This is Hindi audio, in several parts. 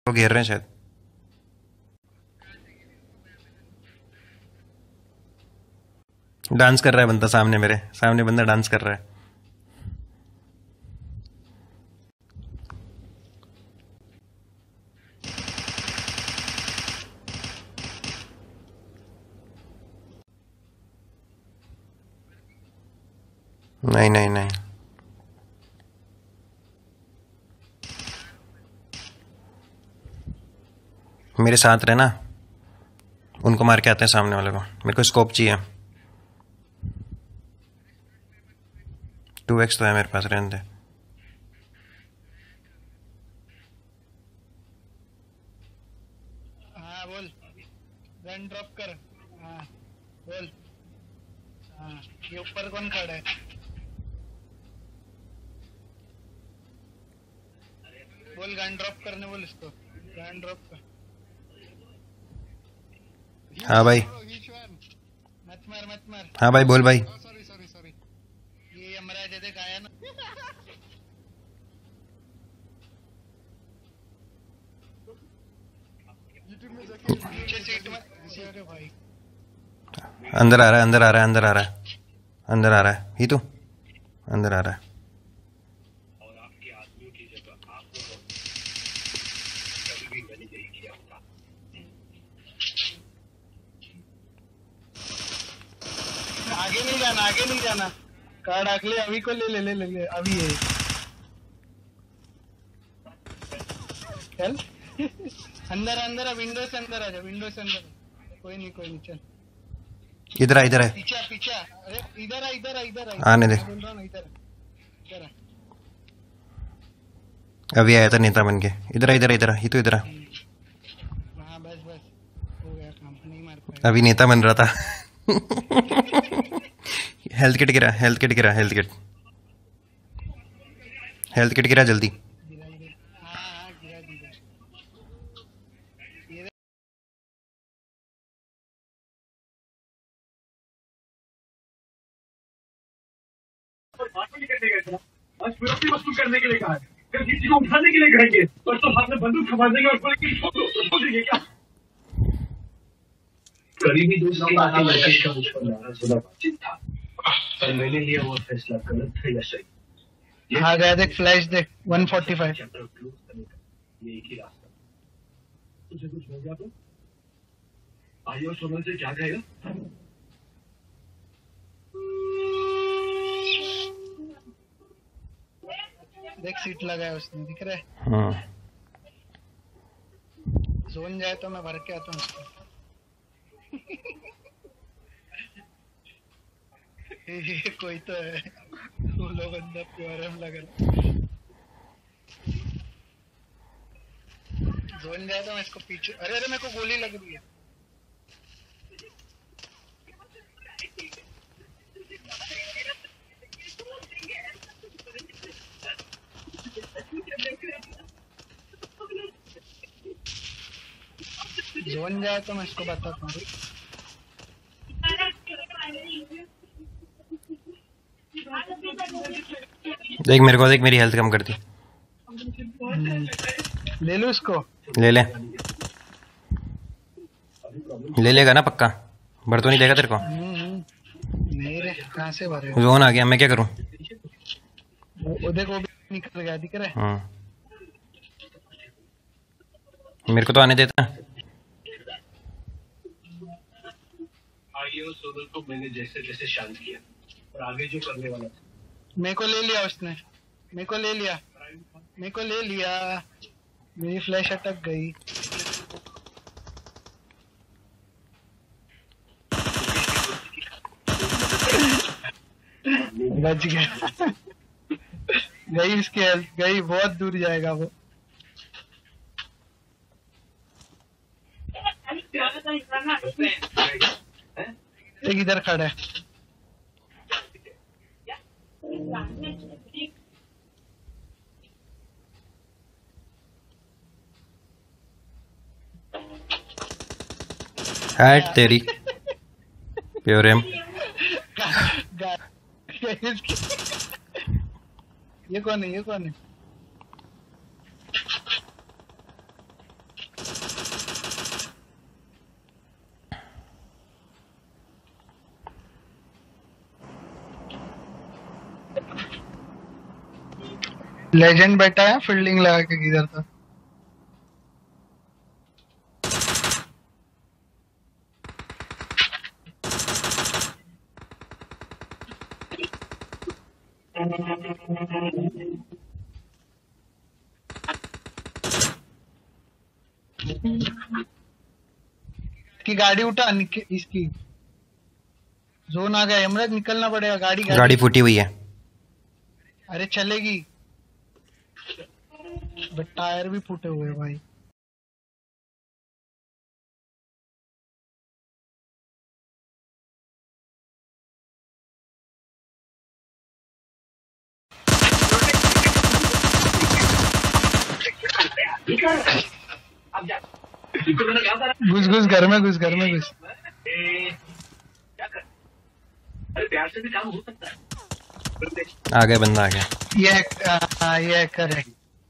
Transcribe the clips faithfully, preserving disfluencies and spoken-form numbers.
वो घेर रहे हैं शायद। डांस कर रहा है बंदा सामने, मेरे सामने बंदा डांस कर रहा है। नहीं नहीं नहीं, मेरे साथ रहना, उनको मार के आते हैं सामने वाले को। मेरे को स्कोप चाहिए। टू एक्स तो है मेरे पास, रहने दे। हाँ बोल, गन ड्रॉप कर। हाँ बोल। हाँ ये ऊपर कौन खड़ा है? बोल गन ड्रॉप करने बोल इसको, गन ड्रॉप कर। हाँ भाई। मत मार मत मार। हाँ भाई बोल भाई। सॉरी सॉरी सॉरी, ये यमराज है, देख आया ना। नीचे सीट में। अरे भाई अंदर आ रहा है, अंदर आ रहा है, अंदर आ रहा है, अंदर आ रहा है। ही तू अंदर आ रहा है। आगे नहीं जाना, आगे नहीं जाना। कार्ड अगले अभी को ले ले ले ले, ले अभी है। चल अंदर अंदर, विंडो से अंदर आ जा, विंडो से अंदर। कोई नहीं कोई नहीं, चल इधर आ, इधर है। पीछा पीछा। अरे इधर आ इधर आ इधर आ, आने दे। बोल रहा हूँ इधर इधर आ। अभी आया था नेता बन के। इधर आ, इधर आ, इधर आ। ही तो इधर आ। हाँ बस बस हो गया काम, नहीं मार पाया। अभी नेता बन रहा था। हेल्थ किट गिरा, हेल्थ किट गिरा, हेल्थ किट, हेल्थ किट गिरा जल्दी। गिरा गिरा। हाँ हाँ गिरा गिरा। ये आज विरोधी वस्तु करने के लिए कहा है, कल किसी को उठाने के लिए कहेंगे, और तो हाथ में बंदूक थमा देंगे और बोलेंगे छोड़ दो, तो छोड़ देंगे क्या? करीबी दोस्त के आगे मैसेज का मुझ पर नाराजवाला बातचीत था, पर मैंने लिया वो फैसला गलत था या सही? हाँ गया, देख फ्लैश देख, one forty five. Chapter close करने का ये एक ही रास्ता। तुझे कुछ हो गया तो आइयो सोनल से क्या कहेगा? देख सीट लगाया उसने, दिख रहा है। हाँ जोन जाए तो मैं भर के आता हूँ उसको। ये कोई तो है, फूलो बंदा प्योरम लग रहा। जोन जाए तो मैं इसको पीछे। अरे अरे मेरे को गोली लग रही है। जोन जाए तो मैं इसको बताता हूँ। देख मेरे को, देख मेरी हेल्थ कम कर दी। ले लो इसको। ले ले, ले लेगा ना पक्का? भर तो नहीं देगा तेरे को? नहीं रे, कहाँ से भरे? जोन आ गया, मैं क्या करूं? वो देखो वो भी निकल गया, दिख रहा है। हाँ मेरे को तो आने देता। आइयो सोनल को मैंने जैसे जैसे शांत किया, और आगे जो करने वाला था मेरे को ले लिया उसने, मेरे को ले लिया, मेरे को ले लिया। मेरी फ्लैश अटक गई। बच गया। गई इसकी हेल्थ, गई, बहुत दूर जाएगा वो। एक इधर खड़ा है। हाइट तेरी प्योरेम। ये कौन है, ये कौन है? लेजेंड बैठा है फील्डिंग लगा के किधर था। की गाड़ी उठा निक- इसकी जोन आ गया यमराज, निकलना पड़ेगा। गाड़ी गाड़ी, गाड़ी फूटी हुई है। अरे चलेगी, बट टायर भी फूटे हुए हैं भाई। अब जा तुमको मैंने कहा था ना, घुस घुस घर में घुस घर में घुस। ए, क्या कर, अरे प्यार से भी काम हो सकता है। आ गया बंदा आ गया। ये आ, ये हैकर है।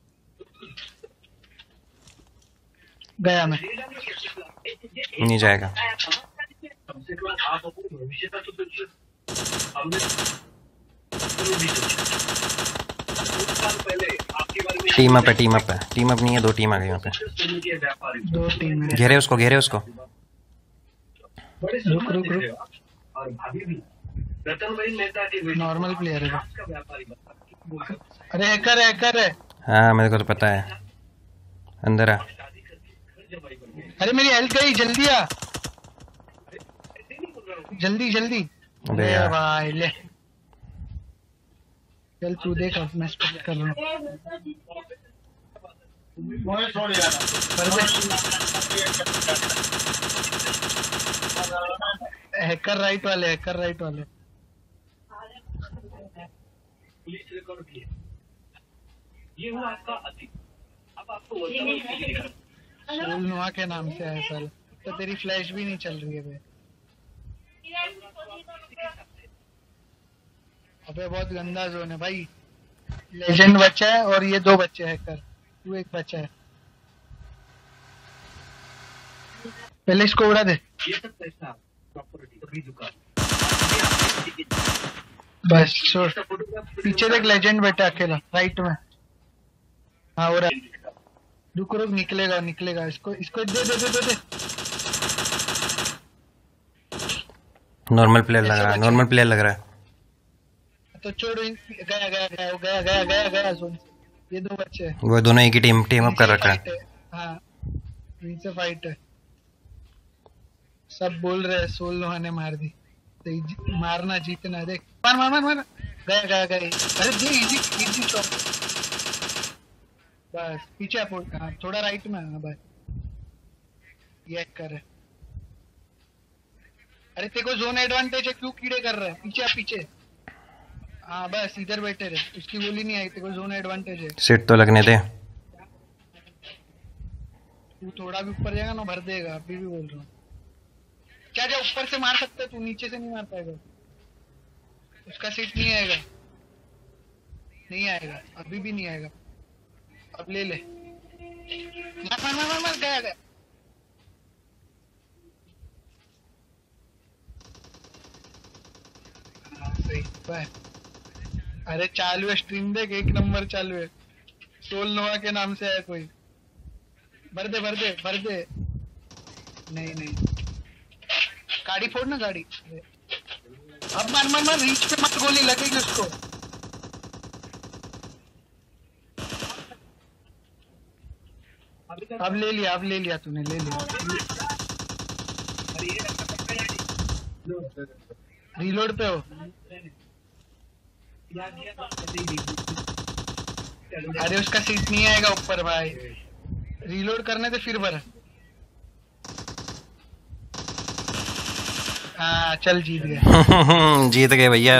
गया मैं। नहीं जाएगा। हमसे कम आप अपने भविष्य का तो कुछ हमने शुरू भी सोचा। कुछ साल पहले आपके बारे में टीम अप है, टीम अप है, टीम अप नहीं है, दो टीम आ गई वहाँ पे। सुनने के व्यापारी दो टीम है। घेरे उसको, घेरे उसको। बड़े रुक रुक सुंदर रुक, और भाभी भी रतन भाई मेहता के बेटे नॉर्मल प्लेयर है। का व्यापारी बता। अरे हैकर है, हैकर है। हाँ मेरे को तो पता है। अंदर आ। अरे मेरी हेल्थ गई, जल्दी आ, जल्दी जल्दी। अबे ले यार। भाई ले, चल तू देख, अब मैं स्पेक्ट कर रहा हूँ। हैकर राइट वाले, हैकर राइट वाले। पुलिस रिकॉर्ड किए। ये हुआ आपका अति। अब आपको वर्तमान सोल नुआ के नाम से है साल। तो तेरी फ्लैश भी नहीं चल रही है बे। अबे बहुत गंदा जोन है भाई। लेजेंड बच्चा है और ये दो बच्चे हैकर, तू एक बच्चा है। पहले इसको उड़ा दे। ये सब पैसा प्रॉपर्टी कभी दुकान बस छोड़। पीछे देख, लेजेंड बैठा अकेला राइट में। हाँ हो रहा है। रुक रुक, निकलेगा निकलेगा। इसको इसको दे दे दे दे, दे। नॉर्मल प्लेयर लग रहा है, नॉर्मल प्लेयर लग रहा है। तो छोड़, इन- गया गया गया गया गया गया गया जोन से। ये दो बच्चे हैं। वो दोनों एक ही टीम टीम अप कर इनसे रखा है। फाइट है। हाँ इनसे फाइट है। सब बोल रहे हैं सोल लोहा ने मार दी। तो जी- मारना जीतना, देख मार मार मार मार। गया गया गया। अरे दे, इजी इजी शॉट। बस पीछे अपोर्ट। हाँ थोड़ा राइट में। हाँ बस ये कर। अरे तेरे को जोन एडवांटेज है, क्यों कीड़े कर रहा है? पीछे आ, पीछे। हाँ बस इधर बैठे रहे। उसकी गोली नहीं आई, तेरे को जोन एडवांटेज है। सिट तो लगने दे। तू थोड़ा भी ऊपर जाएगा ना भर देगा, अभी भी बोल रहा हूँ। क्या जा ऊपर से मार सकता है तू, नीचे से नहीं मार पाएगा। उसका सीट नहीं आएगा, नहीं आएगा, अभी भी नहीं आएगा। अब ले ले, मार मार मार मार, मार। गया गया। हाँ, सही बाय। अरे चालू है स्ट्रीम, देख एक नंबर चालू है। सोल नोवा के नाम से है कोई। भर दे भर दे भर दे। नहीं नहीं, गाड़ी फोड़ ना गाड़ी। अब मार मार मार, रीच पे मत, गोली लगेगी उसको। अब ले लिया, अब ले लिया तूने, ले लिया। रीलोड पे हो। अरे उसका सीट नहीं आएगा ऊपर भाई, रीलोड करने से फिर भर। हाँ चल जीत गए। जीत गए भैया।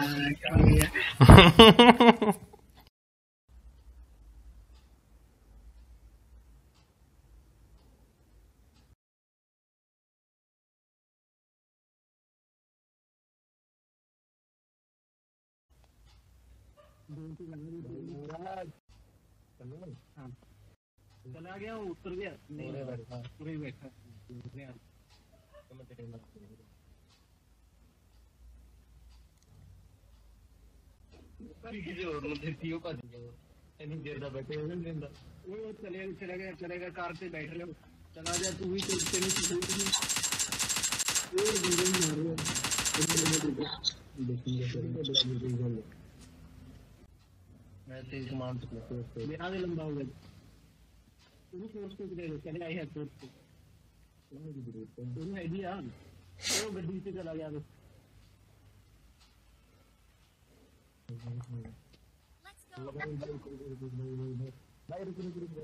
चला गया, उतर गया, पूरे बैठा। नहीं देता बैठे नहीं देता वो चले चला गया चलेगा कार से बैठ रहे हो चला जा तू ही तो तेरी छूट नहीं वो बंदे मार रहे हो मैं तेज कमांड से मेरा भी लंबा हो गया तू फोर्स को दे चले आई है फोर्स को तू आईडिया वो गड्डी से चला गया भाई रुक रुक रुक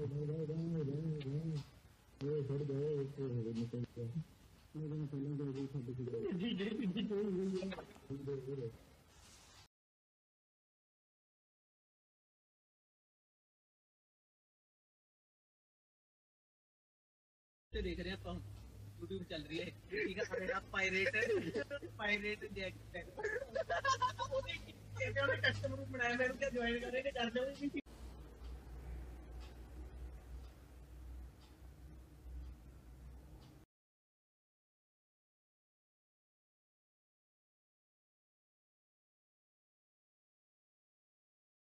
ये छोड़ दे निकल गया मैं पहले दे छोड़ जी जी जी छोड़ देख रहे हैं तो यूट्यूब चल रही है ठीक है मेरा पायरेट पायरेट जैक कस्टमर बनाया मैं क्या ज्वाइन करेंगे